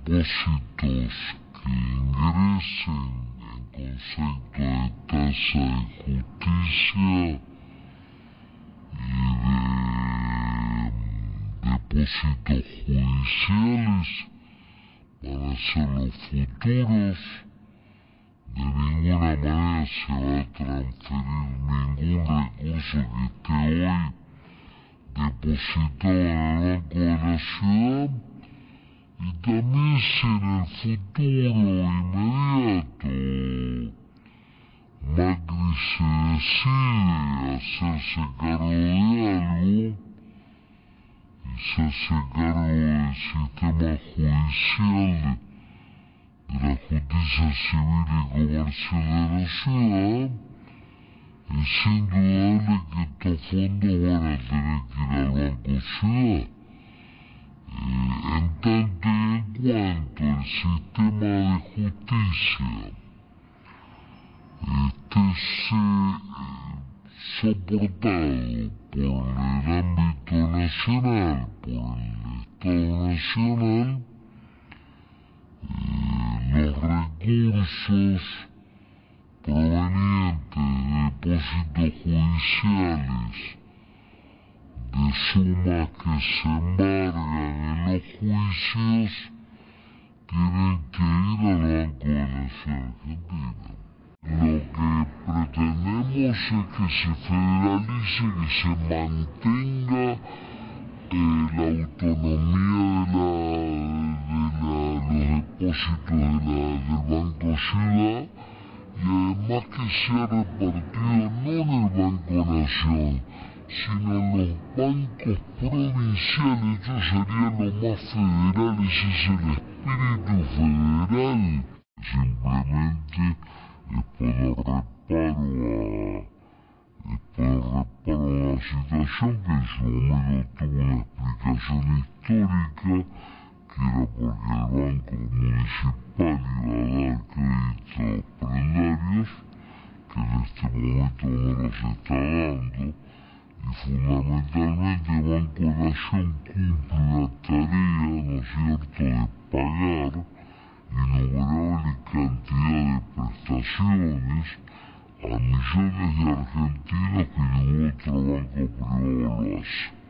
depósitos que ingresen en concepto de tasa de justicia y de depósitos judiciales van a ser los futuros. De ninguna manera se va a transferir ningún recurso que esté hoy depositado en el Banco de la Ciudad, y también si en el futuro inmediato Macri se decide hacerse cargo de algo y se hace cargo del sistema judicial, de la justicia civil y comercial de la ciudad, es indudable que estos fondos van a tener que ir al Banco Ciudad. En tanto y en cuanto el sistema de justicia esté soportado por el ámbito nacional, por el Estado Nacional, los recursos provenientes de depósitos judiciales, de sumas que se embargan en los juicios, tienen que ir al Banco de la Nación Argentina. Lo que pretendemos es que se federalice, que se mantenga la autonomía de los depósitos del Banco Ciudad, y además que sea repartido no en el Banco Nación, sino en los bancos provinciales. Eso sería lo más federal, ese es el espíritu federal. Simplemente es poner reparo a la situación que en su momento tuvo una explicación histórica, que era porque el Banco Municipal iba a dar créditos prendarios, que en este momento no los está dando, y fundamentalmente el Banco Nación cumple la tarea, ¿no es cierto?, de pagar innumerable cantidad de prestaciones a millones de argentinos que ningún otro banco privado lo hace.